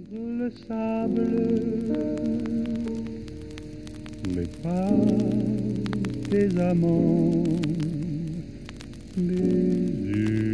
Le sable, mais pas tes amants, mes yeux.